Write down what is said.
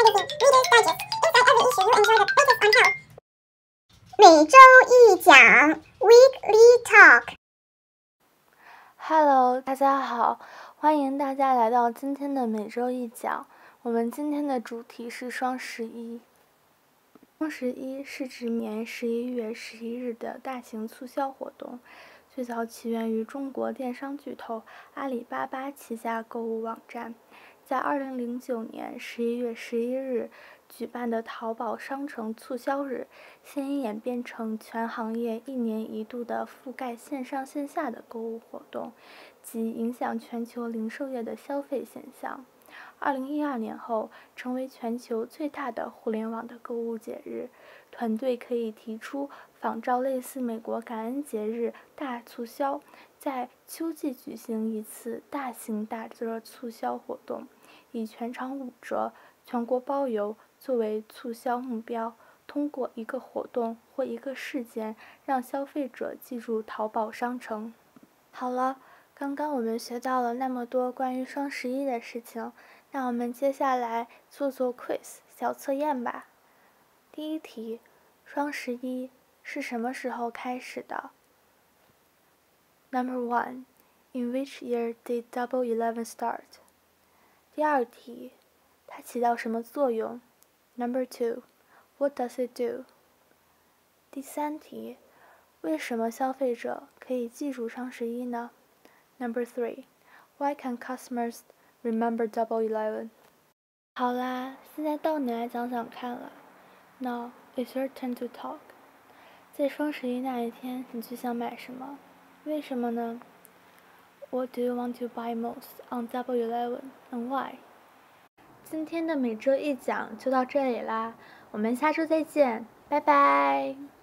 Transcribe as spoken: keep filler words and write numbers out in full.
Magazine, Reader's Digest. Inside every issue, you enjoy the latest on health. 每周一讲 Weekly Talk。 Hello， 大家好，欢迎大家来到今天的每周一讲。我们今天的主题是双十一。双十一是指年十一月十一日的大型促销活动，最早起源于中国电商巨头阿里巴巴旗下购物网站，在二零零九年十一月十一日举办的淘宝商城促销日，现已演变成全行业一年一度的覆盖线上线下的购物活动，及影响全球零售业的消费现象。二零一二年后，成为全球最大的互联网的购物节日。团队可以提出仿照类似美国感恩节日大促销，在秋季举行一次大型打折促销活动，以全场五折、全国包邮作为促销目标，通过一个活动或一个事件，让消费者记住淘宝商城。好了，刚刚我们学到了那么多关于双十一的事情，那我们接下来做做 quiz 小测验吧。第一题，双十一是什么时候开始的 ？Number one, in which year did Double Eleven start? 第二题，它起到什么作用 ？Number two, what does it do? 第三题，为什么消费者可以记住双十一呢 ？Number three, why can customers remember Double Eleven? 好啦，现在到你来讲讲看了。Now it's your turn to talk. 在双十一那一天，你最想买什么？为什么呢 ？What do you want to buy most on Double Eleven and why? 今天的每周一讲就到这里啦，我们下周再见，拜拜。